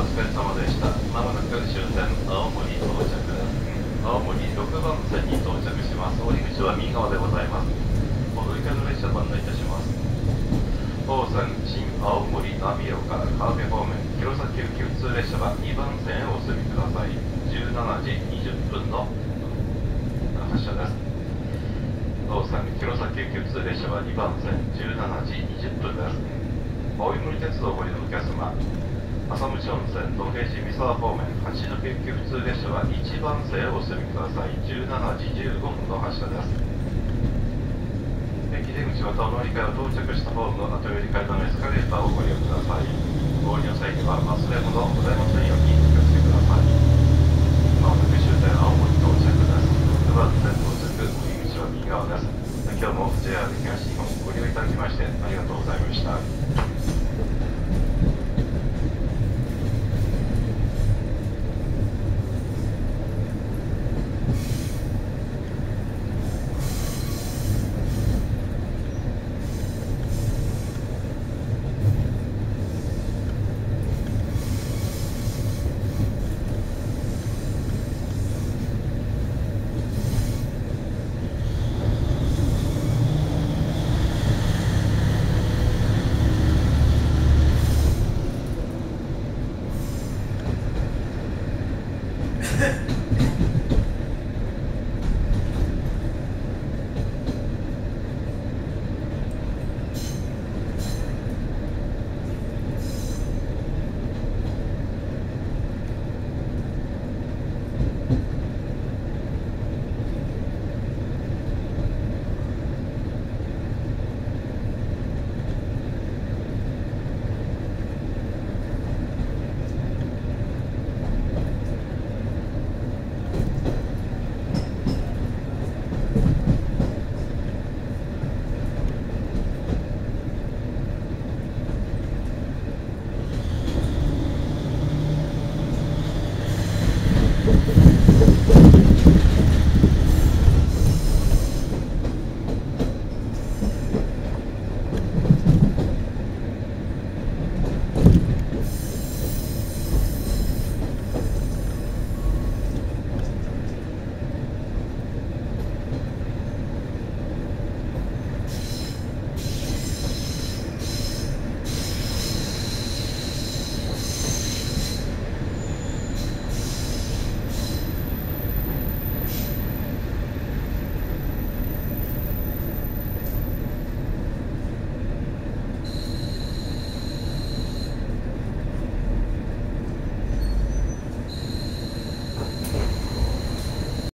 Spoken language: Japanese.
お疲れ様でした。まもなく終点青森到着です。青森6番線に到着します。降り口は右側でございます。お乗り換えの列車ご案内いたします。当線新青森ナビオカ川辺方面弘前行き普通列車は2番線へお進みください。17時20分の発車です。当線弘前行き普通列車は2番線17時20分です。青森鉄道をご利用のお客様、浅虫温泉、土平市三沢方面、八戸行き普通列車は1番線へお進みください。17時15分の発車です。駅出口またお乗り換えを到着したホームの後寄り階段のエスカレーターをご利用ください。ご利用の際には忘れ物、お出